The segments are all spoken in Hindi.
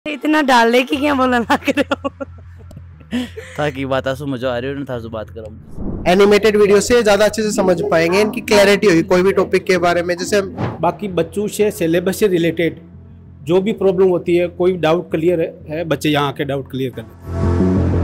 इतना डालने की क्या बोला ना करो ताकि बात समझ आ रही हो ना था बात करूँ। एनिमेटेड वीडियो से ज़्यादा अच्छे से समझ पाएंगे, इनकी क्लैरिटी होगी कोई भी टॉपिक के बारे में। जैसे बाकी बच्चों से सिलेबस से रिलेटेड जो भी प्रॉब्लम होती है, कोई डाउट क्लियर है, बच्चे यहाँ आके डाउट क्लियर कर लेते हैं।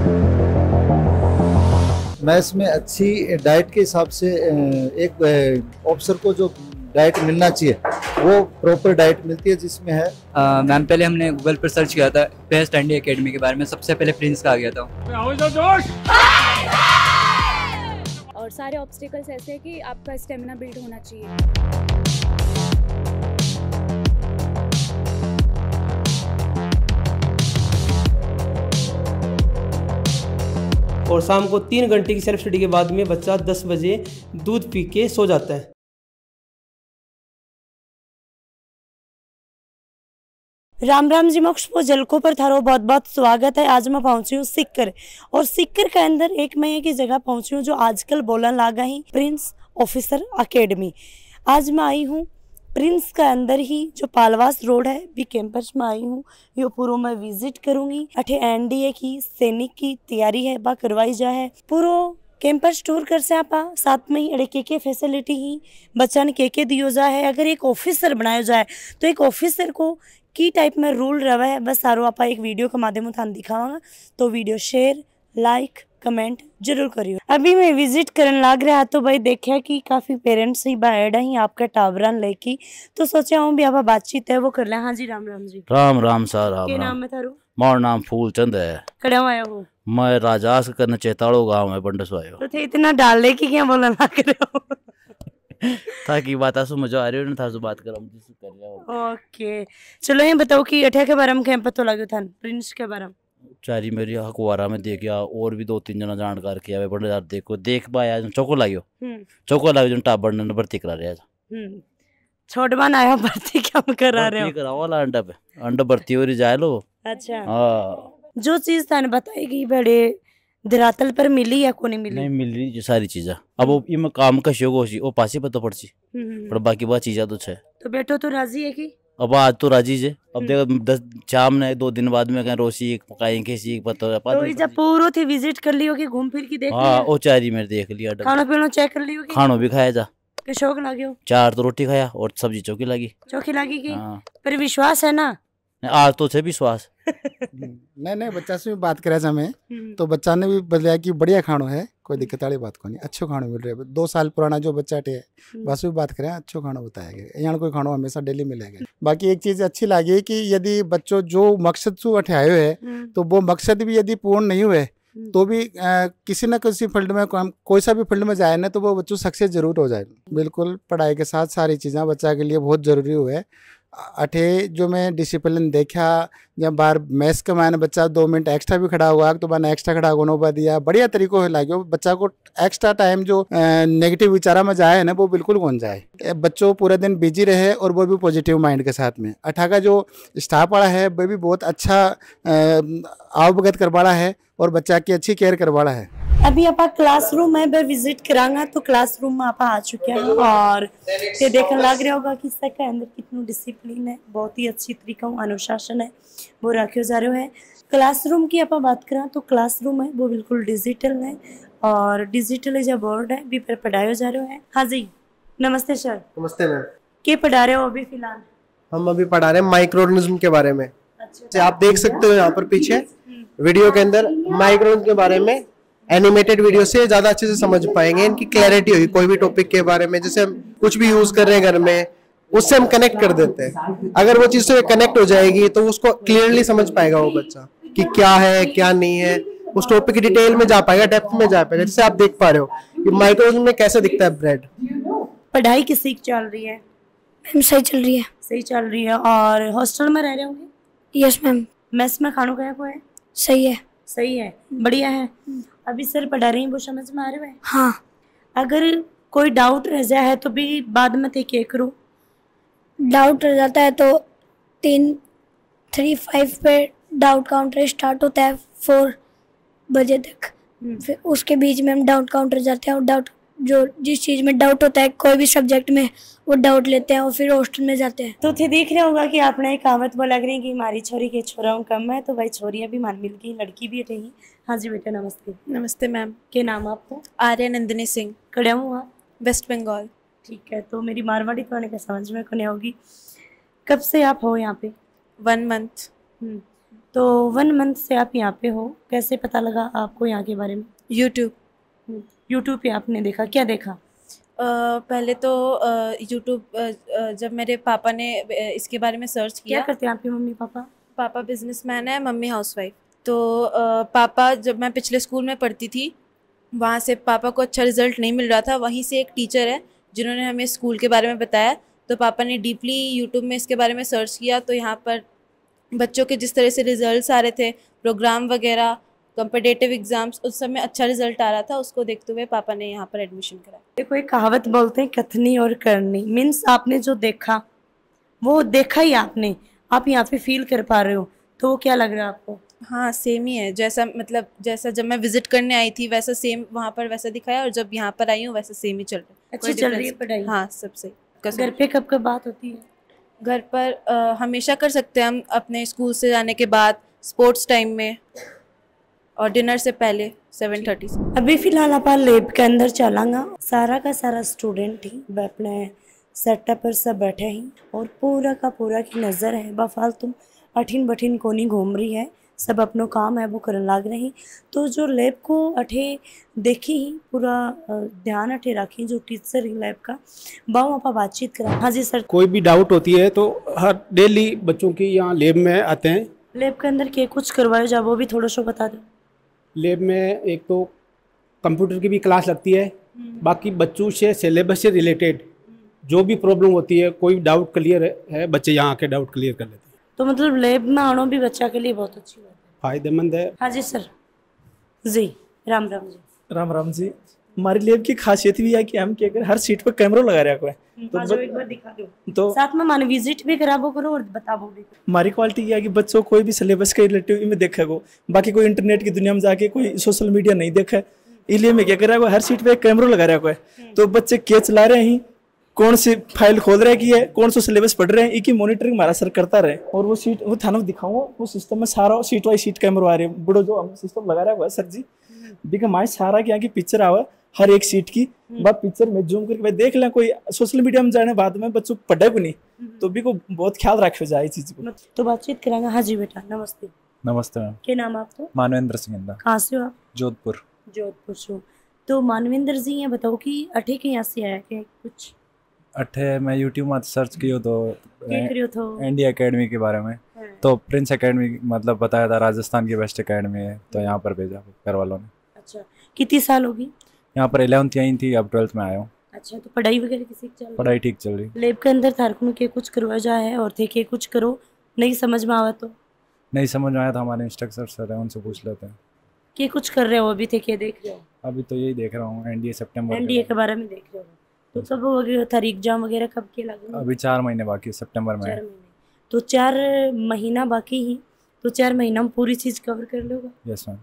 मैथ्स में अच्छी डाइट के हिसाब से एक ऑफिसर को जो डाइट मिलना चाहिए वो प्रॉपर डाइट मिलती है, जिसमें है मैम पहले हमने गूगल पर सर्च किया था बेस्ट एनडी एकेडमी के बारे में, सबसे पहले प्रिंस का आ गया था। और सारे ऑब्स्टिकल्स ऐसे हैं कि आपका स्टेमिना बिल्ड होना चाहिए। और शाम को 3 घंटे की सेल्फ स्टडी के बाद में बच्चा 10 बजे दूध पी के सो जाता है। राम राम जी मोक्ष पो जलको पर थारो बहुत बहुत स्वागत है। आज मैं पहुंची हूँ सिक्कर, और सिक्कर के अंदर एक मैं की जगह पहुंची हूँ जो आजकल बोलन लागा ही प्रिंस ऑफिसर एकेडमी। आज मैं आई हूँ प्रिंस का अंदर ही जो पालवास रोड है भी कैंपस में आई हूँ। यो पूरो मैं विजिट करूंगी। अठे एनडीए की सैनिक की तैयारी है बा करवाई जा है। पूरो कैंपस टूर कर से आपा साथ में ही अड़े के फैसिलिटी ही बच्चा ने के दियो जा है। अगर एक ऑफिसर बनाया जाए तो एक ऑफिसर को की टाइप में रूल रहा है, बस सारो आपा एक वीडियो के माध्यम थान दिखावांगा। तो वीडियो शेयर लाइक कमेंट जरूर करियो। अभी मैं विजिट करने लग रहा तो भाई देखा कि काफी पेरेंट्स ही बाहर ही आपका टावरन लेके, तो सोचा हूँ भी आप बातचीत है वो कर ले। हाँ जी राम राम जी। राम राम सर राम क्या राम। नाम है थारो? मोर नाम फूलचंद है। कड़े आया हो? मैं राजास करने चेताड़ो गांव में बंडस आयो। तो थे इतना डालने की क्या बोला ना करो ताकि बात समझ आ रही हो ना था बात करूँ। ओके चलो ये बताओ कि अठे के बारे में क्या पता लगे था प्रिंस के बारे में? चारी मेरी अखबारा में देख गया और भी 2-3 जना जानकार किया वे बड़े यार देखो देख पाया चौको लागियो जो टाबर ने भर्ती करा रहा छोटवान आया भर्ती क्या करा रहे हो? करावा अंडा भर्ती हो रही जाए लो। अच्छा हाँ जो चीज थाने बताएगी बड़े धरातल पर मिली या को नहीं मिली? नहीं मिल रही सारी चीजें। अब वो इम काम का शोक होसी वो पासी पता पड़ची पर बाकी बात चीजें तो छे। तो बेटो तो राजी है कि? अब आज तो राजी जे। अब देखो 10 शाम ने 2 दिन बाद में कहीं रोसी एक पकाई कैसी पता तो जब पूरो थी विजिट कर लियो कि घूम फिर की देख लिया? हाँ वो चारी में देख लिया। खाना पीना चेक कर लियो कि? खानो भी खाया जा के शौक लाग्यो? 4 तो रोटी खाया और सब्जी चौकी लगी की। पर विश्वास है ना? आज तो छे विश्वास नहीं बच्चा से भी बात करे हमें तो बच्चा ने भी बताया कि बढ़िया खानो है, कोई दिक्कत वाली बात को नहीं, अच्छो खानो मिल रहा है। 2 साल पुराना जो बच्चा है बस भी बात करें अच्छो खानो बताया गया, यहाँ कोई खानो हमेशा डेली मिलेगा। बाकी एक चीज अच्छी लगी कि यदि बच्चों जो मकसद से उठे आए है तो वो मकसद भी यदि पूर्ण नहीं हुए तो भी किसी न किसी फील्ड में कोई सा भी फील्ड में जाए ना तो वो बच्चों सक्सेस जरूर हो जाए। बिल्कुल पढ़ाई के साथ सारी चीज़ें बच्चा के लिए बहुत ज़रूरी हुए। अठे जो मैं डिसिप्लिन देखा जब बार मैथ्स के मायने बच्चा 2 मिनट एक्स्ट्रा भी खड़ा हुआ तो मैंने एक्स्ट्रा खड़ा होने दिया, बढ़िया तरीकों से लगे बच्चा को एक्स्ट्रा टाइम जो नेगेटिव विचारा में जाए ना वो बिल्कुल कौन जाए। बच्चों पूरे दिन बिजी रहे और वो भी पॉजिटिव माइंड के साथ में। अठा का जो स्टाफ वाला है वो भी बहुत अच्छा आवभगत करवाड़ा है और बच्चा की अच्छी केयर करवाड़ा है। अभी आप क्लासरूम में विजिट करांगा तो क्लासरूम में आप आ चुके हैं और ये देखने लग रहा होगा कि इसके अंदर कितना डिसिप्लिन है, बहुत ही अच्छी तरीका अनुशासन है वो रखे जा रहे है। क्लासरूम की आप बात करें तो क्लासरूम है वो बिल्कुल डिजिटल है और डिजिटल जो बोर्ड है भी पर पढ़ाया जा रहा है। हाँ जी नमस्ते सर। नमस्ते मैम। क्या पढ़ा रहे हो अभी फिलहाल? हम अभी पढ़ा रहे हैं माइक्रोऑर्गेनिज्म के बारे में। अच्छा आप देख सकते हो यहाँ पर पीछे वीडियो के अंदर माइक्रोऑर्गेनिज्म के बारे में एनिमेटेड वीडियो से ज्यादा अच्छे से समझ पाएंगे, इनकी क्लैरिटी होगी कोई भी टॉपिक के बारे में। जैसे हम कुछ भी यूज कर रहे हैं घर में उससे हम कनेक्ट कर देते हैं, अगर वो चीज से कनेक्ट हो जाएगी तो उसको क्लियरली समझ पाएगा वो बच्चा कि क्या है क्या नहीं है, उस टॉपिक की डिटेल में जा पाएगा, डेप्थ में जा पाएगा। जैसे आप देख पा रहे हो कि माइक्रोऑर्गेनिज्म में कैसे दिखता है ब्रेड। पढ़ाई किसी की चल रही है? मैम सही चल रही है। सही चल रही है। और हॉस्टल में रह रहे होंगे? Yes ma'am. मेस में खानों का है? सही है। सही है, बढ़िया है। अभी सर पढ़ा रही हैं वो समझ में आ रहा है? हाँ। अगर कोई डाउट रह जाए तो भी बाद में थे क्या करो? डाउट रह जाता है तो 3-5 पे डाउट काउंटर स्टार्ट होता है 4 बजे तक। फिर उसके बीच में हम डाउट काउंटर जाते हैं और डाउट जो जिस चीज़ में डाउट होता है कोई भी सब्जेक्ट में वो डाउट लेते हैं और फिर हॉस्टल में जाते हैं। तो थे देख रहे होगा कि आपने एक कहावत बोला करें कि हमारी छोरी के छोराओं कम है, तो भाई छोरियाँ भी मान मिल की लड़की भी रहेगी। हाँ जी बेटा नमस्ते। नमस्ते मैम। क्या नाम आपको? आर्या नंदिनी सिंह। कड़े हूँ आप? वेस्ट बंगाल। ठीक है, तो मेरी मारवाड़ी तो आने का समझ में को नहीं होगी। कब से आप हो यहाँ पे? 1 मंथ। तो 1 मंथ से आप यहाँ पे हो, कैसे पता लगा आपको यहाँ के बारे में? यूट्यूब। यूट्यूब पे आपने देखा, क्या देखा? पहले तो यूट्यूब जब मेरे पापा ने इसके बारे में सर्च किया। क्या करते हैं आपके मम्मी पापा? पापा बिजनेसमैन है, मम्मी हाउसवाइफ। तो पापा, जब मैं पिछले स्कूल में पढ़ती थी वहाँ से पापा को अच्छा रिजल्ट नहीं मिल रहा था, वहीं से एक टीचर है जिन्होंने हमें स्कूल के बारे में बताया। तो पापा ने डीपली यूट्यूब में इसके बारे में सर्च किया, तो यहाँ पर बच्चों के जिस तरह से रिजल्ट्स आ रहे थे, प्रोग्राम वगैरह, कॉम्पिटिटिव एग्जाम्स, उस समय अच्छा रिजल्ट आ रहा था। उसको देखते हुए पापा ने यहाँ पर एडमिशन कराया। देखो एक कहावत बोलते हैं कथनी और करनी, मीन्स आपने जो देखा वो देखा ही आपने, आप यहाँ पे फील कर पा रहे हो, तो वो क्या लग रहा है आपको? हाँ सेम ही है, जैसा मतलब जैसा जब मैं विजिट करने आई थी वैसा सेम वहाँ पर वैसा दिखाया, और जब यहाँ पर आई हूँ वैसा सेम ही चल रहा है। अच्छी चल रही है पढ़ाई? हाँ सब सही। घर पे कब कब बात होती है? घर पर हमेशा कर सकते हैं हम, अपने स्कूल से जाने के बाद, स्पोर्ट्स टाइम में, और डिनर से पहले 7:30 से। अभी फिलहाल आप लैब के अंदर चलांगा, सारा का सारा स्टूडेंट ही अपने सेटअप पर सब बैठे हैं और पूरा का पूरा की नज़र है बफालतू अठिन बठिन कोनी घूम रही है, सब अपनो काम है वो करने लग रही। तो जो लैब को अठे देखी ही पूरा ध्यान अठे रखी, जो टीचर ही लैब का बाऊ आप बातचीत करा। हाँ जी सर। कोई भी डाउट होती है तो हर डेली बच्चों की यहाँ लैब में आते हैं। लैब के अंदर क्या कुछ करवाया जा वो भी थोड़ा सा बता दो। लैब में एक तो कंप्यूटर की भी क्लास लगती है, बाकी बच्चों से सिलेबस से रिलेटेड जो भी प्रॉब्लम होती है, कोई डाउट क्लियर है बच्चे यहाँ आके डाउट क्लियर कर लेते हैं। तो मतलब लैब में आना भी बच्चा के लिए बहुत अच्छी बात है, फायदेमंद है। हाँ जी सर। जी राम राम जी। राम राम जी। हमारी लैब की खासियत भी है कि हम क्या करें, हर सीट पर कैमरा लगा रखा है, तो एक बार दिखा दो, तो साथ में मान विजिट भी कराबो करो और बताबो भी। हमारी क्वालिटी ये है कि बच्चों कोई भी सिलेबस के रिलेटिव में देखेगा, बाकी कोई इंटरनेट की दुनिया में जाके कोई सोशल मीडिया नहीं देखा है। इसलिए मैं क्या कर रहा हूँ, हर सीट पे एक कैमरा लगा रखा है, तो बच्चे क्या चला रहे हैं, कौन सी फाइल खोल रहे की है, कौन सा सिलेबस पढ़ रहे हैं, इसकी मॉनिटरिंग हमारा सर करता रहे। और वो सीट वो थाना दिखाऊंगा, वो सिस्टम में सारा सीट वाइज सीट कैमरा आ रहे हैं, बड़ो जो हम सिस्टम लगा रहा है सर जी, बिकॉज हमारे सारा की यहाँ की पिक्चर आवा हर एक सीट की, बात पिक्चर में जूम करके देख लें। कोई सोशल मीडिया में जाने बाद में बच्चों पढ़े को नहीं, तो भी को बहुत ख्याल रखे जाए इस चीज को। तो बातचीत करांगा। हाँ जी बेटा नमस्ते। नमस्ते मैम। क्या नाम आपको? मानवेंद्र सिंह। कहाँ से हो आप? जोधपुर। जोधपुर से। तो मानवेंद्र जी ये बताओ कि अठे के यहाँ से आया क्या कुछ? अठे मैं यूट्यूब में सर्च किया तो एनडी एकेडमी के बारे में, तो प्रिंस एकेडमी मतलब बताया था राजस्थान की बेस्ट एकेडमी है, तो यहाँ पर भेजा घर वालों ने। अच्छा कितनी साल होगी? यहाँ पर 11th यहीं थी, अब 12th में आया हूँ। अच्छा तो पढ़ाई वगैरह किसी चल रही? पढ़ाई ठीक चल रही। लैब के अंदर थारकुन के कुछ करवा जाए है और थे के कुछ करो नहीं समझ में आवा तो? नहीं समझ में आया था, हमारे इंस्ट्रक्टर सर है उनसे पूछ लेते हैं। कि कुछ कर रहे हो अभी थे के देख रहे हो? अभी तो यही देख रहा हूँ, एनडीए सितंबर एनडीए के बारे में देख रहे हो, तो कब वगैरह तारीख एग्जाम वगैरह कब के लगे? अभी 4 महीने बाकी, सितंबर में। 4 महीने, तो 4 महीना बाकी ही, तो 4 महीना में पूरी चीज कवर कर लोगे? Yes ma'am.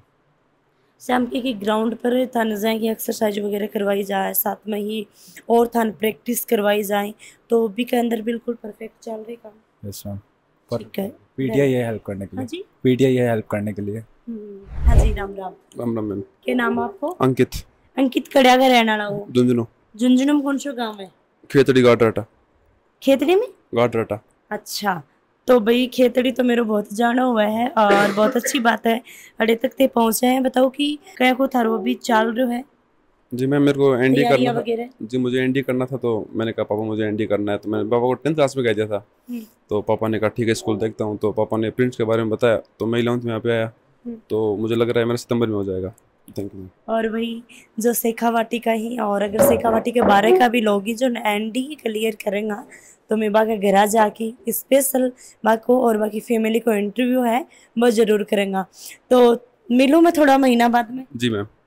शाम के ग्राउंड पर थान जाए कि एक्सरसाइज वगैरह करवाई जाए, साथ में ही और थान प्रैक्टिस करवाई जाए, तो भी के अंदर बिल्कुल परफेक्ट चल रही काम? Yes ma'am. ठीक है, पीटीआई है हेल्प करने के लिए। हाँ जी पीटीआई है हेल्प करने के लिए। हाँ जी राम राम। राम राम मैम। क्या नाम आपको? अंकित। अंकित कड़िया का रहने वाला हो? झुंझुनू। झुंझुनू में कौन सा गाँव है? खेतड़ी गाटराटा। खेतड़ी में? गाटराटा। अच्छा तो भाई खेतड़ी तो मेरे बहुत जाना हुआ है और बहुत अच्छी बात है, अड़े तक ते पहुंचे हैं। बताओ कि क्या को थारो भी चाल रहे है? जी मैम मेरे को एनडी करना था। वगैरह? जी मुझे एनडी करना था, तो मैंने कहा पापा मुझे एनडी करना है, तो मैंने पापा को 10th क्लास में कह दिया था, तो पापा ने कहा ठीक है स्कूल देखता हूँ, तो पापा ने प्रिंट्स के बारे में बताया, तो मैं 11th में यहाँ पे आया, तो मुझे लग रहा है मेरा सितंबर में हो जाएगा। Thank you. और वही जो शेखावाटी का ही, और अगर शेखावाटी के बारे का भी लोग जो एनडी क्लियर करेंगे तो मैं बाकी घर जाके स्पेशल बाको और बाकी फैमिली को इंटरव्यू है वो जरूर करेंगे। तो मिलूँ मैं थोड़ा महीना बाद में? जी मैम।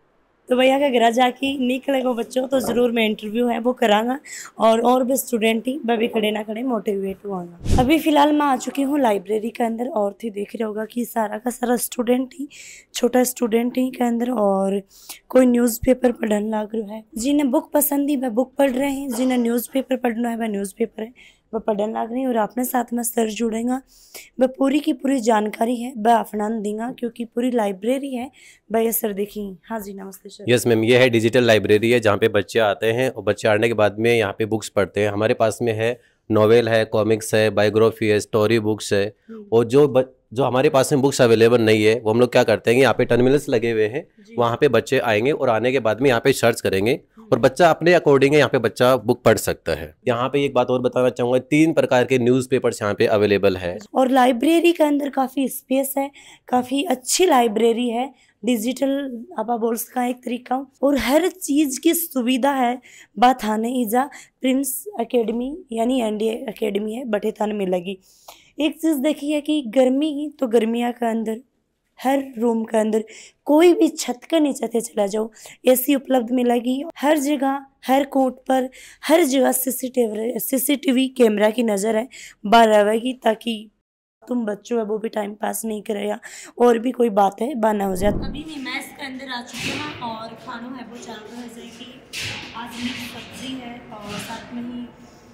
तो भैया का घर जाके निकलेगा बच्चों तो ज़रूर मैं इंटरव्यू है वो करांगा और भी स्टूडेंट ही मैं भी खड़े ना खड़े मोटिवेट हुआंगा। अभी फ़िलहाल मैं आ चुकी हूँ लाइब्रेरी के अंदर और थी देख रहे होगा कि सारा का सारा स्टूडेंट ही छोटा स्टूडेंट ही के अंदर और कोई न्यूज़पेपर पढ़ने लग रहा है। जिन्हें बुक पसंद ही वह बुक पढ़ रहे हैं, जिन्हें न्यूज़पेपर पढ़ना है वह न्यूज़पेपर है वह पढ़ने लग रही है। और अपने साथ में सर जुड़ेगा वह पूरी की पूरी जानकारी है वह अपना देगा क्योंकि पूरी लाइब्रेरी है वह ये सर देखी। हाँ जी नमस्ते सर। यस मैम, ये है डिजिटल लाइब्रेरी है जहाँ पे बच्चे आते हैं और बच्चे आने के बाद में यहाँ पे बुक्स पढ़ते हैं। हमारे पास में है नॉवेल है, कॉमिक्स है, बायोग्राफी है, स्टोरी बुक्स है। और जो हमारे पास में बुक्स अवेलेबल नहीं है वो हम लोग क्या करते हैं, यहाँ पे टर्मिनल्स लगे हुए हैं, वहाँ पे बच्चे आएंगे और आने के बाद में यहाँ पे सर्च करेंगे और बच्चा अपने अकॉर्डिंग यहाँ पे बच्चा बुक पढ़ सकता है। यहाँ पे एक बात और बताना चाहूँगा, 3 प्रकार के न्यूज़पेपर्स यहाँ पे अवेलेबल है। और लाइब्रेरी के अंदर काफ़ी स्पेस है, काफ़ी अच्छी लाइब्रेरी है, डिजिटल आप बोल सका एक तरीका और हर चीज़ की सुविधा है। बात आने इजा प्रिंस एकेडमी यानी एनडीए एकेडमी है बटे थाने मिलेगी। एक चीज़ देखी है कि गर्मी ही तो गर्मिया के अंदर हर रूम के अंदर कोई भी छत के नीचे थे चला जाओ एसी उपलब्ध मिलेगी। हर जगह हर कोट पर हर जगह सीसीटीवी कैमरा की नज़र है बाहर रहेगी ताकि तुम बच्चों है वो भी टाइम पास नहीं करेगा और भी कोई बात है बाना हो जाए। अभी मैं मैस के अंदर आ चुके हैं और खाना है वो चल रहा है जैसे कि आज मिक्स सब्जी है और साथ में ही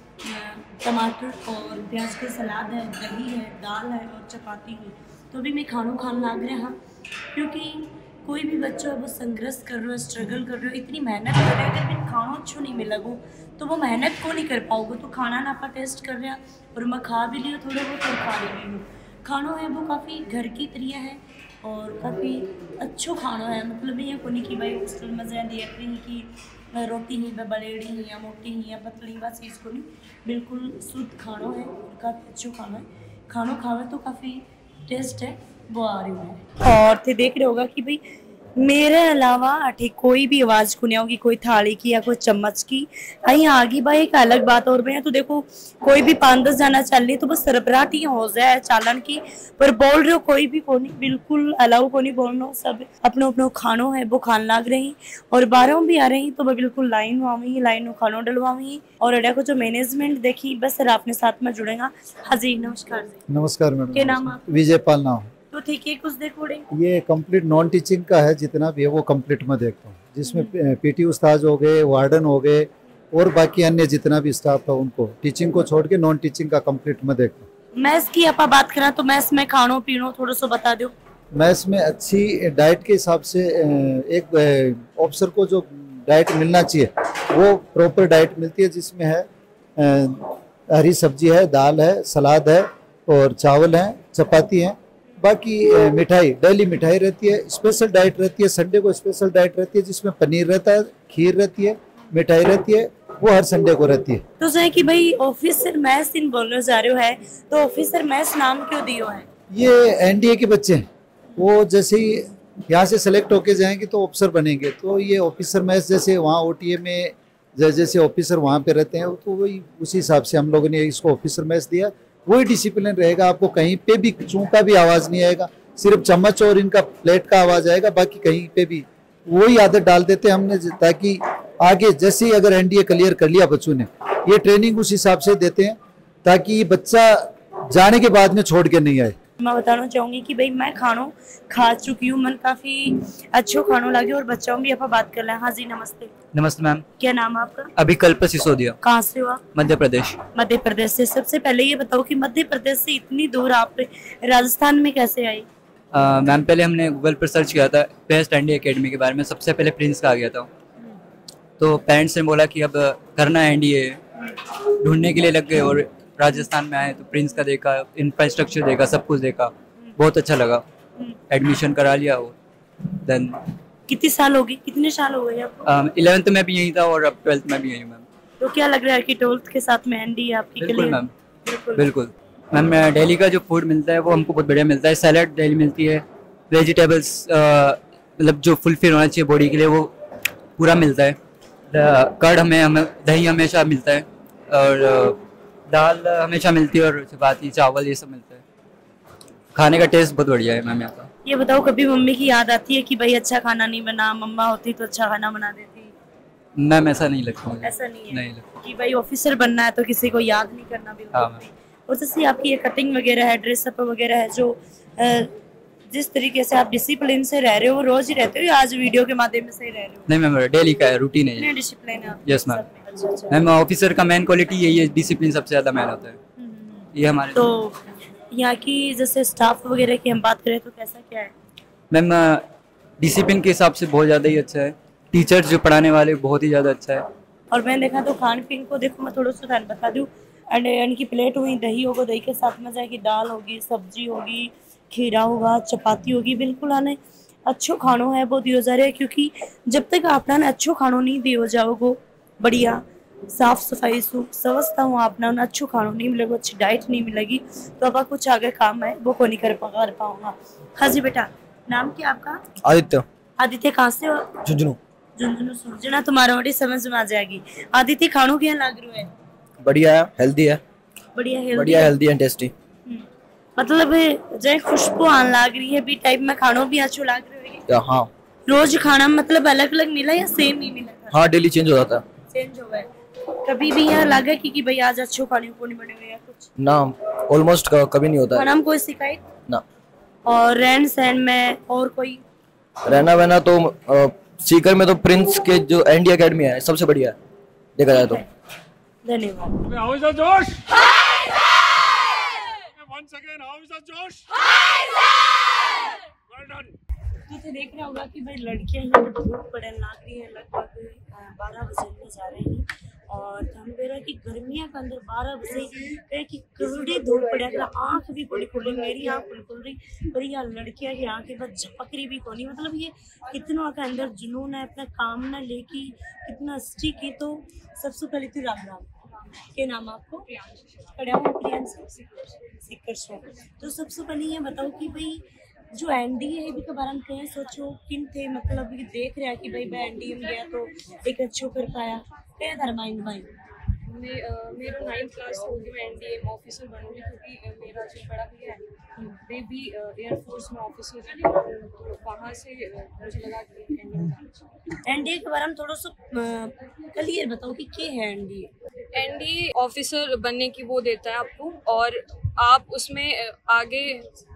टमाटर और प्याज की सलाद है, दही है, दाल है और चपाती है। तो अभी मैं खाना लग रहा हाँ क्योंकि कोई भी बच्चा वो संघर्ष कर रहे हो, स्ट्रगल कर रहे हो, इतनी मेहनत कर रहे हो, अगर फिर खाना अच्छो नहीं मिलेगा तो वो मेहनत को नहीं कर पाओगे। तो खाना ना आप टेस्ट कर रहे हैं और मैं खा भी लियो थोड़ा बहुत और खा भी हूँ। खाना है वो काफ़ी घर की तरह है और काफ़ी अच्छो खाना है। मतलब ये को नहीं कि भाई हॉस्टल में जाए देख रही कि रोटी ही व बलेड़ी ही या मोटी ही या पतली बस इसको नहीं, बिल्कुल शुद्ध खाना है और काफ़ी अच्छो खाना है। खाना खावे तो काफ़ी टेस्ट है वो आ रही है। और थे देख रहे होगा कि भाई मेरे अलावा ठीक कोई भी आवाज़ को नहीं होगी कोई थाली की या कोई चम्मच की। आई आगे भाई एक अलग बात और भी है तो देखो कोई भी 5-10 जाना चल रही तो बस सरबराहट ही हो जाए चालन की पर बोल रहे हो कोई भी को नहीं, बिल्कुल अलाउ को नहीं बोलना। सब अपने अपने खानों है वो खान लाग रही और 12 भी आ रही तो वह बिल्कुल लाइन हुआवी लाइन खानों डलवावी और अड्डा को जो मैनेजमेंट देखी बस सर अपने साथ में जुड़ेगा। हाँ जी नमस्कार। नमस्कार मैडम। क्या नाम आप? विजय पाल नाम। तो ठीक है कुछ देखो ये कंप्लीट नॉन टीचिंग का है, जितना भी है वो कंप्लीट में देखता हूँ, जिसमें पीटी उस्ताद हो गए, वार्डन हो गए और बाकी अन्य जितना भी स्टाफ है उनको टीचिंग को छोड़ के नॉन टीचिंग का कंप्लीट में देखता हूँ। मैथ्स की आप बात करें तो मैथ्स में खानो पीनो थोड़ा सा बता दो। मैथ्स में अच्छी डाइट के हिसाब से एक ऑफिसर को जो डाइट मिलना चाहिए वो प्रॉपर डाइट मिलती है, जिसमें है हरी सब्जी है, दाल है, सलाद है और चावल है, चपाती है, बाकी मिठाई डेली मिठाई रहती है। स्पेशल डाइट रहती है, संडे को स्पेशल डाइट रहती है जिसमें पनीर रहता है, खीर रहती है, मिठाई रहती है, वो हर संडे को रहती है। तो सही कि भाई ऑफिसर मैथ्स इन बोलने जा रहे हो है तो ऑफिसर मैथ्स नाम क्यों दियो है? ये एनडीए के बच्चे हैं, वो जैसे ही यहाँ से सेलेक्ट होके जाएंगे तो ऑफिसर बनेंगे, तो ये ऑफिसर मैथ्स जैसे वहाँ ओटीए में जैसे ऑफिसर वहाँ पे रहते हैं तो वही उसी हिसाब से हम लोगों ने इसको ऑफिसर मैथ्स दिया। वही डिसिप्लिन रहेगा, आपको कहीं पे भी चूं का भी आवाज़ नहीं आएगा, सिर्फ चम्मच और इनका प्लेट का आवाज़ आएगा, बाकी कहीं पे भी वही आदत डाल देते हैं हमने ताकि आगे जैसे ही अगर एनडीए क्लियर कर लिया बच्चों ने, ये ट्रेनिंग उस हिसाब से देते हैं ताकि बच्चा जाने के बाद में छोड़ के नहीं आए। मैं बताना चाहूँगी कि भाई मैं खानों खा चुकी हूँ, मन काफ़ी अच्छो खानों लगे और बच्चों भी आप बात कर रहे हैं। हाँ जी नमस्ते। नमस्ते मैम। क्या नाम है आपका? अभी कल्प सिसोदिया। कहाँ से हो आप? मध्य प्रदेश। मध्य प्रदेश से। सबसे पहले ये बताओ कि मध्य प्रदेश से इतनी दूर आप राजस्थान में कैसे आई? मैम पहले हमने गूगल पर सर्च किया था बेस्ट एनडीए एकेडमी के बारे में, सबसे पहले प्रिंस का आ गया था, तो पेरेंट्स ने बोला कि अब करना है एनडीए, ढूंढने के लिए लग गए और राजस्थान में आए तो प्रिंस का देखा, इंफ्रास्ट्रक्चर देखा, सब कुछ देखा, बहुत अच्छा लगा, एडमिशन करा लिया और देन। कितने साल हो गए आपको? 11th में भी यही था और अब 12th में भी यही हूँ मैम। तो क्या लग रहा है कि 12th के साथ में एनडीए आपकी के लिए? बिल्कुल मैम, बिल्कुल मैम। दिल्ली का जो फूड मिलता है वो हमको बहुत बढ़िया मिलता है, सैलड डेली मिलती है, वेजिटेबल्स मतलब जो फुलफिल होना चाहिए बॉडी के लिए वो पूरा मिलता है, कर्ड हमें दही हमेशा मिलता है और दाल हमेशा मिलती है और चपाती चावल ये सब मिलता है। खाने का टेस्ट बहुत बढ़िया है मैम यहाँ का। ये बताओ, कभी मम्मी की याद आती है कि भाई अच्छा खाना नहीं बना, मम्मा होती तो अच्छा खाना बना देती? मैम ऐसा नहीं लगता मुझे। ऐसा नहीं है? नहीं लगता कि भाई ऑफिसर बनना है तो किसी को याद नहीं करना बिल्कुल हाँ भी। और जैसे आपकी ये कटिंग वगैरह है, ड्रेसअप वगैरह है, जो जिस तरीके से आप डिसिप्लिन से रह रहे हो, रोज ही रहते हो या आज वीडियो के माध्यम से ही रह रहे हो? नहीं मैम, डेली का है, रूटीन है ये। डिसिप्लिन है? Yes ma'am. मैम ऑफिसर का मेन क्वालिटी यही है, डिसिप्लिन सबसे ज्यादा मेन होता है ये हमारे। तो यहाँ की जैसे स्टाफ वगैरह की हम बात करें तो कैसा क्या है? मैम डिसिप्लिन के हिसाब से बहुत ज़्यादा ही अच्छा है, टीचर्स जो पढ़ाने वाले बहुत ही ज़्यादा अच्छा है। और मैंने देखा तो खान पीन को देखो, मैं थोड़ा सा ध्यान बता दूँ, एंड इनकी प्लेट हुई, दही होगा, दही के साथ में जाएगी दाल होगी, सब्जी होगी, खीरा होगा, चपाती होगी, बिल्कुल आने अच्छो खानो है वो दियो जा रहा है। क्योंकि जब तक आपने अच्छो खानो नहीं दियो जाओगे, बढ़िया साफ सफाई समझता हूँ आपने अच्छो खानो नहीं मिलेगा, अच्छी डाइट नहीं मिलेगी, तो अब कुछ आगे काम है वो को नहीं कर पाऊंगा। हाँ जी बेटा, नाम क्या आपका? आदित्य। आदित्य कहाँ से हो? झुंझुनू। झुंझुनू सुरजना, तुम्हारा बड़ी समझ में आ जाएगी। आदित्य खानो क्या लग रहा है? बढ़िया है, हेल्दी है। बढ़िया हेल्दी एंड टेस्टी। मतलब जय खुशबू आने लग रही है भी, टाइप में खानो भी अच्छो लग रहा है। हाँ। रोज खाना मतलब अलग अलग मिला या सेम ही मिला? हाँ, डेली चेंज हो जाता है। चेंज हो गया। कभी भी यहाँ लगा कि भाई आज अच्छो खाने को नहीं बने हुए या कुछ? ना, ऑलमोस्ट कभी नहीं होता है। खाना में कोई शिकायत ना। और रहन सहन में और कोई? रहना बहना तो सीकर में तो प्रिंस के जो एनडी एकेडमी है सबसे बढ़िया है देखा जाए तो। धन्यवाद। जोश। तो देख रहा होगा कि भाई लड़कियां यहाँ पर धूप पड़ने लग रही है, लगभग 12 बजे जा रहे हैं, और हम बेरा की गर्मियां के अंदर 12 बजे कहे कि कड़ी धूप पड़ेगा, आंख भी बड़ी खुल रही, मेरी आंख खुल रही, पर यह लड़कियां की आंखें बस झपक रही भी कोनी। मतलब ये कितना के अंदर जुनून है, अपना काम ना लेके कितना स्टिक है। तो सबसे पहले तो राम राम, क्या नाम आपको? प्रियांशु सीकर से। तो सबसे पहले ये बताओ कि भाई जो एनडीए है के बारे में कहीं सोचो किन थे, मतलब देख रहा है कि भाई मैं एनडीए में गया तो एक अच्छो कर पाया, क्या धर्माइंद भाई? मेरा 9th क्लास होगी, मैं एनडीए में ऑफिसर बनूंगी, क्योंकि मेरा जो बड़ा भैया है वे भी एयरफोर्स में ऑफिसर थे, तो वहाँ से मुझे लगा कि एनडीए के बारे में थोड़ा सा क्लियर बताओ कि क्या है एनडीए? एनडीए ऑफिसर बनने की वो देता है आपको, और आप उसमें आगे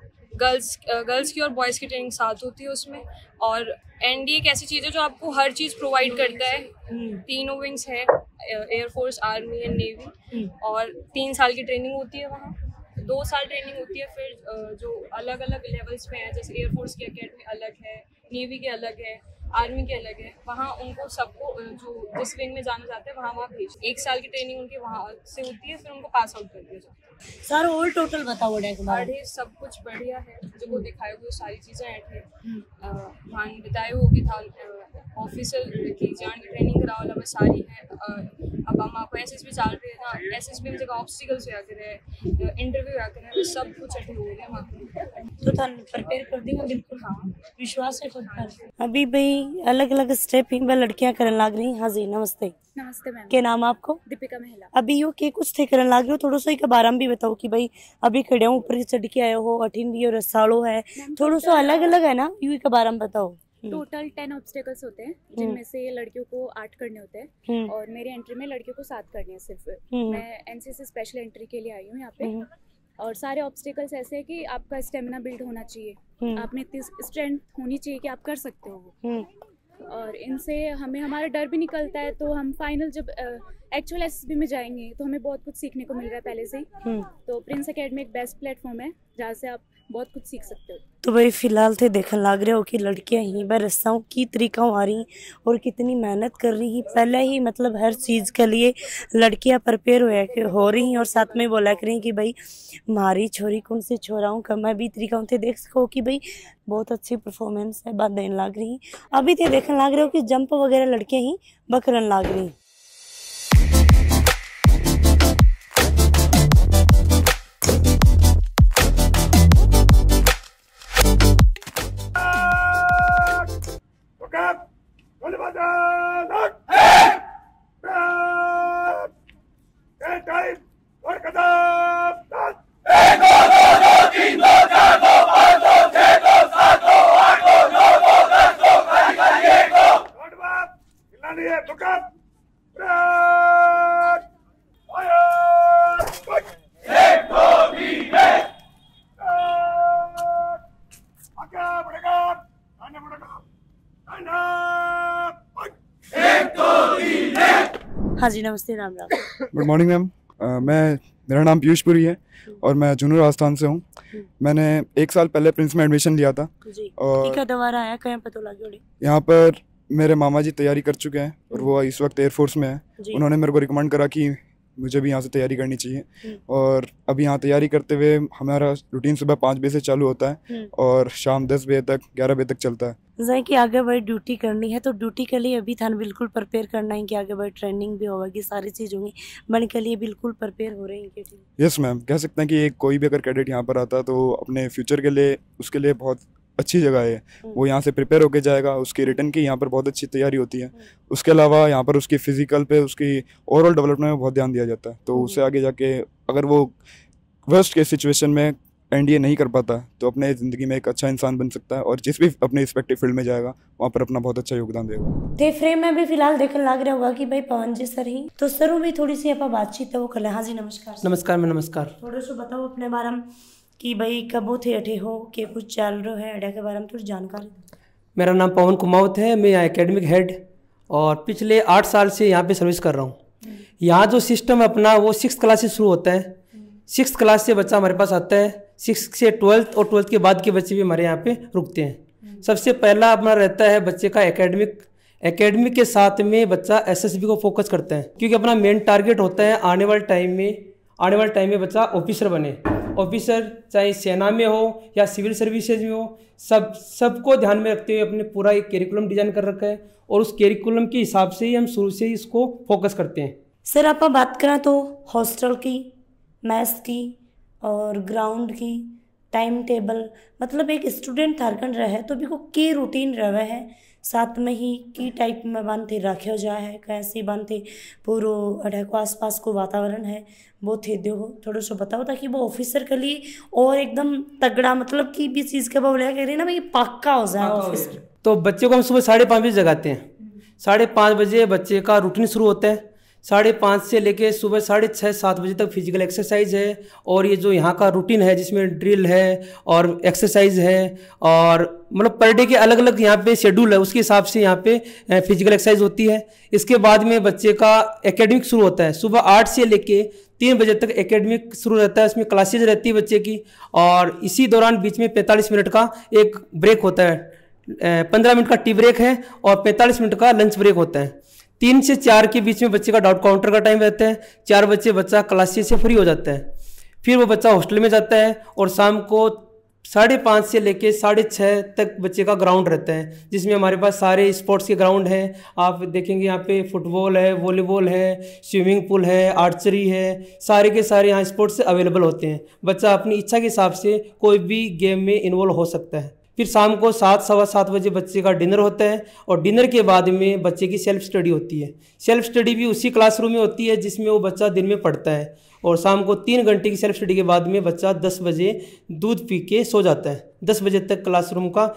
गर्ल्स की और बॉयज़ की ट्रेनिंग साथ होती है उसमें। और एनडीए एक ऐसी चीज़ है जो आपको हर चीज़ प्रोवाइड करता है। 3 विंग्स है, एयरफोर्स, आर्मी एंड नेवी, और 3 साल की ट्रेनिंग होती है वहाँ, 2 साल ट्रेनिंग होती है। फिर जो अलग अलग लेवल्स पे हैं, जैसे एयरफोर्स की एकेडमी अलग है, नेवी के अलग है, आर्मी के अलग है, वहाँ उनको सबको जो जिस विंग में जाना चाहते हैं वहाँ भेज 1 साल की ट्रेनिंग उनकी वहाँ से होती है, फिर उनको पास आउट कर दिया जाता है। सर ऑल टोटल बताओ अरे सब कुछ बढ़िया है, जो दिखाए हुए सारी चीज़ें ऐड है, वहाँ बताए होगी था ऑफिसर की जान की ट्रेनिंग कराओ वाला सारी है। अब हम आपको एसएसबी चल रहे हैं ना, एसएसबी में जगह ऑब्स्टिकल्स हुआ करे, इंटरव्यू हुआ करे, तो सब कुछ अटल हो गया वहाँ तो थान प्रिपेयर कर देंगे बिल्कुल। हाँ, विश्वास है खुद पर। अभी भाई अलग अलग स्टेपिंग में लड़कियां करने लग रही। हाँ जी नमस्ते। नमस्ते मैम। क्या नाम आपको? दीपिका महिला। अभी यो के कुछ थे करने लग रहे हो, थोड़ा सा एक बारे में भी बताओ कि भाई अभी खड़े हो, ऊपर चढ़ के आए हो, 18 रसालो है, थोड़ा सा अलग अलग है ना, यू के बारे में बताओ। टोटल 10 ऑब्स्टेकल्स होते हैं, जिनमें से लड़कियों को 8 करने होते हैं, और मेरी एंट्री में लड़कियों को 7 करने हैं सिर्फ। मैं एनसीसी स्पेशल एंट्री के लिए आई हूँ यहाँ पे। और सारे ऑब्स्टेकल्स ऐसे हैं कि आपका स्टेमिना बिल्ड होना चाहिए, आपने इतनी स्ट्रेंथ होनी चाहिए कि आप कर सकते हो वो। और इनसे हमें हमारा डर भी निकलता है, तो हम फाइनल जब एक्चुअल एसएसबी में जाएंगे तो हमें बहुत कुछ सीखने को मिल रहा है पहले से ही। तो प्रिंस एकेडमी एक बेस्ट प्लेटफॉर्म है जहाँ से आप बहुत कुछ सीख सकते हो। तो भाई फिलहाल थे देखने लग रहे हो कि लड़कियां ही बार रस्साओं की तरीका आ रही और कितनी मेहनत कर रही, पहले ही मतलब हर चीज़ के लिए लड़कियां प्रिपेयर हो रही और साथ में बोला करें कि भाई हमारी छोरी कौन सी छोराओं का मैं भी तरीका थे देख सको कि भाई बहुत अच्छी परफॉर्मेंस है, बात देने लग रही। अभी थे देखने लग रहे हो कि जंप वगैरह लड़कियां ही बकरन लग रही। हाँ जी, नमस्ते, Ram Ram. Good morning ma'am. मेरा नाम पीयूष पुरी है और मैं जुनूर राजस्थान से हूँ। मैंने 1 साल पहले प्रिंस में एडमिशन लिया था जी। और ठीक है, दोबारा आया कहीं पता लगा यहाँ पर मेरे मामा जी तैयारी कर चुके हैं और वो इस वक्त एयरफोर्स में है। जी। उन्होंने मेरे को रिकमेंड करा कि मुझे भी यहाँ से तैयारी करनी चाहिए और अभी यहाँ तैयारी करते हुए हमारा रूटीन सुबह 5 बजे से चालू होता है और शाम 10 बजे तक 11 बजे तक चलता है। जैसे कि आगे बढ़ ड्यूटी करनी है तो ड्यूटी के लिए अभी थान बिल्कुल प्रिपेयर करना है कि आगे बढ़ ट्रेनिंग भी होगी, सारी चीज़ होंगी, बन के लिए बिल्कुल प्रिपेयर हो रहे हैं। यस मैम, कह सकते हैं कि एक कोई भी अगर कैडेट यहाँ पर आता तो अपने फ्यूचर के लिए उसके लिए बहुत अच्छी जगह है। वो यहाँ से प्रिपेयर होके जाएगा, उसकी रिटर्न की यहाँ पर बहुत अच्छी तैयारी होती है। उसके अलावा यहाँ पर उसकी फिजिकल पे उसकी ओवरऑल डेवलपमेंट में बहुत ध्यान दिया जाता है। तो उससे आगे जाके अगर वो वर्स्ट के सिचुएशन में एनडीए नहीं कर पाता तो अपने ज़िंदगी में एक अच्छा इंसान बन सकता है और जिस भी अपने रिस्पेक्टिव फील्ड में जाएगा वहाँ पर अपना बहुत अच्छा योगदान देगा। ते फ्रेम में भी फिलहाल देखने लग रहा होगा कि भाई पवन जी सर ही तो सर भी थोड़ी सी आप बातचीत है वो कर ले। हाँ जी, नमस्कार। नमस्कार मैं नमस्कार। थोड़ा सा बताओ अपने बारे में कि भाई कब थे अठे हो के कुछ चल रहा है अड्डा के बारे में थोड़ी जानकारी। मेरा नाम पवन कुमावत है, मैं यहाँ एकेडमिक हेड और पिछले 8 साल से यहाँ पे सर्विस कर रहा हूँ। यहाँ जो सिस्टम अपना वो 6th क्लास से शुरू होता है। 6th क्लास से बच्चा हमारे पास आता है, 6th से 12th और 12th के बाद के बच्चे भी हमारे यहाँ पे रुकते हैं। सबसे पहला अपना रहता है बच्चे का एकेडमिक के साथ में बच्चा एसएसबी को फोकस करता है क्योंकि अपना मेन टारगेट होता है आने वाले टाइम में बच्चा ऑफिसर बने। ऑफिसर चाहे सेना में हो या सिविल सर्विसेज में हो, सबको ध्यान में रखते हुए अपने पूरा एक कैरिकुलम डिजाइन कर रखा है और उस कैरिकुलम के हिसाब से ही हम शुरू से ही इसको फोकस करते हैं। सर आप बात करें तो हॉस्टल की, मैथ्स की और ग्राउंड की, टाइम टेबल, मतलब एक स्टूडेंट थारकन रहे तो भी को की रूटीन रहे है, साथ में ही की टाइप में बांधते रखे जाए है, कैसी बांधते पूरा अढ़े को आसपास को वातावरण है वो थे दो थोड़ा सा बताओ ताकि वो ऑफिसर के लिए और एकदम तगड़ा मतलब कि भी चीज़ का बोले कह रहे ना भाई पक्का हो जाए ऑफिसर। तो बच्चे को हम सुबह 5:30 बजे जगाते हैं। 5:30 बजे बच्चे का रूटीन शुरू होता है। 5:30 से लेके सुबह 6:30-7 बजे तक फिजिकल एक्सरसाइज है और ये जो यहाँ का रूटीन है जिसमें ड्रिल है और एक्सरसाइज है और मतलब पर डे के अलग अलग यहाँ पे शेड्यूल है, उसके हिसाब से यहाँ पे फिजिकल एक्सरसाइज होती है। इसके बाद में बच्चे का एकेडमिक शुरू होता है। सुबह 8 से लेके 3 बजे तक एकेडमिक शुरू रहता है, इसमें क्लासेज रहती है बच्चे की और इसी दौरान बीच में 45 मिनट का एक ब्रेक होता है। 15 मिनट का टी ब्रेक है और 45 मिनट का लंच ब्रेक होता है। 3 से 4 के बीच में बच्चे का डाउट काउंटर का टाइम रहता है। 4 बजे बच्चा क्लासेस से फ्री हो जाता है, फिर वो बच्चा हॉस्टल में जाता है और शाम को 5:30 से लेके 6:30 तक बच्चे का ग्राउंड रहता है जिसमें हमारे पास सारे स्पोर्ट्स के ग्राउंड हैं। आप देखेंगे यहाँ पे फुटबॉल है, वॉलीबॉल है, स्विमिंग पूल है, आर्चरी है, सारे के सारे यहाँ स्पोर्ट्स अवेलेबल होते हैं। बच्चा अपनी इच्छा के हिसाब से कोई भी गेम में इन्वॉल्व हो सकता है। फिर शाम को 7-7:15 बजे बच्चे का डिनर होता है और डिनर के बाद में बच्चे की सेल्फ स्टडी होती है। सेल्फ स्टडी भी उसी क्लासरूम में होती है जिसमें वो बच्चा दिन में पढ़ता है और शाम को 3 घंटे की सेल्फ स्टडी के बाद में बच्चा 10 बजे दूध पी के सो जाता है। 10 बजे तक क्लासरूम का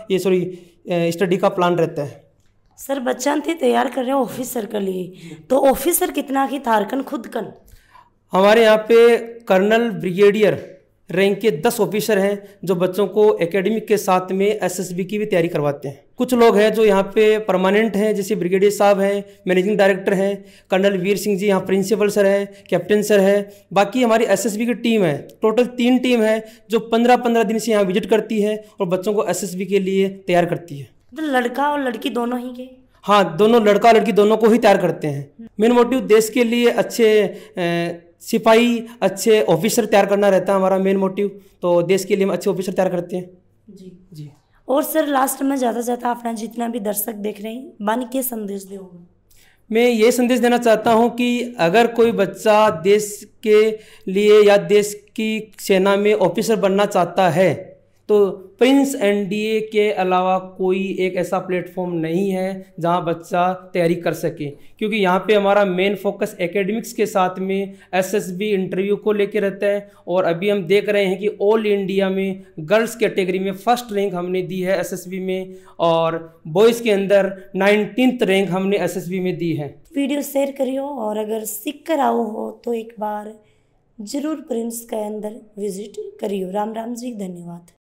स्टडी का प्लान रहता है। सर बच्चा थे तैयार कर रहे हो ऑफिसर के लिए, तो ऑफिसर कितना की थारकन खुद कन? हमारे यहाँ पे कर्नल ब्रिगेडियर रैंक के 10 ऑफिसर हैं जो बच्चों को एकेडमिक के साथ में एसएसबी की भी तैयारी करवाते हैं। कुछ लोग हैं जो यहाँ पे परमानेंट हैं, जैसे ब्रिगेडियर साहब हैं, मैनेजिंग डायरेक्टर हैं, कर्नल वीर सिंह जी यहाँ प्रिंसिपल सर हैं, कैप्टन सर है। बाकी हमारी एसएसबी की टीम है, टोटल 3 टीम है जो 15-15 दिन से यहाँ विजिट करती है और बच्चों को एसएसबी के लिए तैयार करती है। तो लड़का और लड़की दोनों ही के? हाँ, दोनों, लड़का लड़की दोनों को ही तैयार करते हैं। मेन मोटिव देश के लिए अच्छे सिपाही, अच्छे ऑफिसर तैयार करना रहता है हमारा मेन मोटिव। तो देश के लिए हम अच्छे ऑफिसर तैयार करते हैं। जी। और सर लास्ट में ज़्यादा से ज़्यादा अपना जितना भी दर्शक देख रहे हैं बन के संदेश दोगे? मैं ये संदेश देना चाहता हूँ कि अगर कोई बच्चा देश के लिए या देश की सेना में ऑफिसर बनना चाहता है तो प्रिंस एनडीए के अलावा कोई एक ऐसा प्लेटफॉर्म नहीं है जहां बच्चा तैयारी कर सके, क्योंकि यहाँ पे हमारा मेन फोकस एकेडमिक्स के साथ में एसएसबी इंटरव्यू को लेके रहता है। और अभी हम देख रहे हैं कि ऑल इंडिया में गर्ल्स कैटेगरी में 1st रैंक हमने दी है एसएसबी में और बॉयज़ के अंदर 19th रैंक हमने एसएसबी में दी है। वीडियो शेयर करियो और अगर सीख कर आओ हो तो एक बार जरूर प्रिंस के अंदर विजिट करियो। राम राम जी, धन्यवाद।